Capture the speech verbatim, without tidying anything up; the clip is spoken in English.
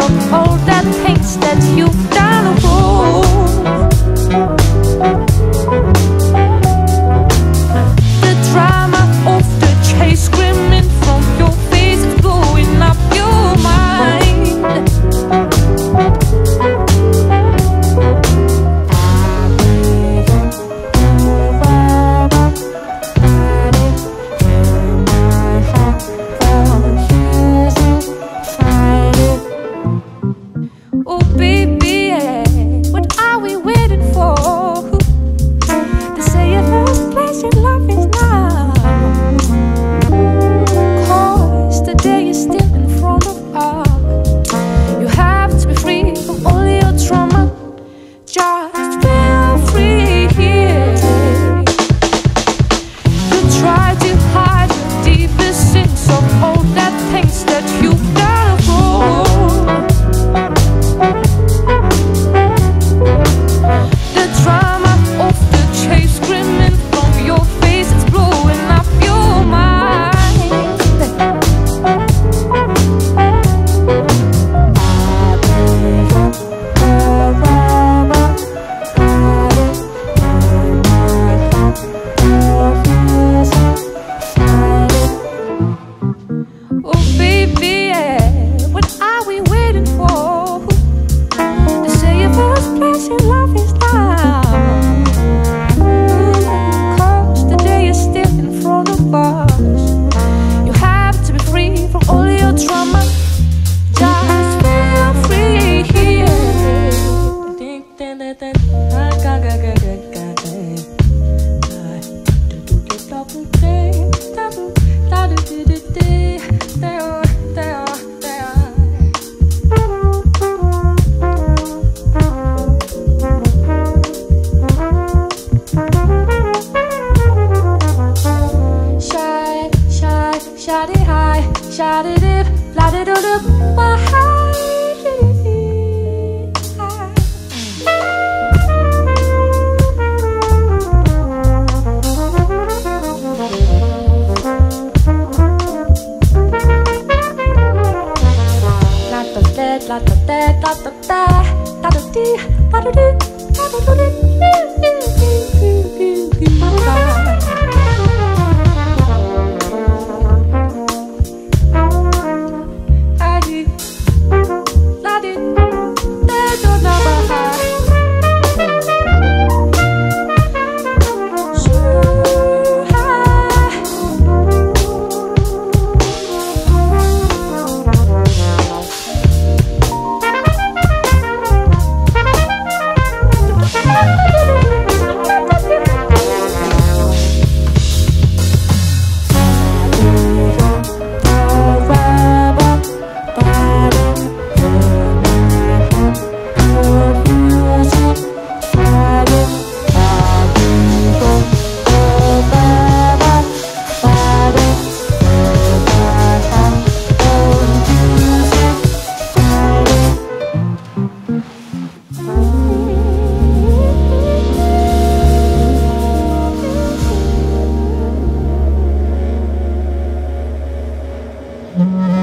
of all the things that you've done wrong. The drama of the chase screaming from your face is blowing up your mind. Oh baby, yeah, what are we waiting for? They say your first place in love is now. Cause the day is still in front of us. You have to be free from all your trauma. Just feel free here. You try to hide the deepest sins of all the things that you've done wrong. The drama of the chase screaming from your face, it's blowing up your mind. Oh baby, yeah, what are we waiting for? They say your first place in love is now. Cause the day is still in front of us. You have to be free from all your trauma. Just feel free here. Shine, shine, shine it high, shine it up, light it all up, my high. La da da da da da da da dee da da dee da da da Mm-hmm.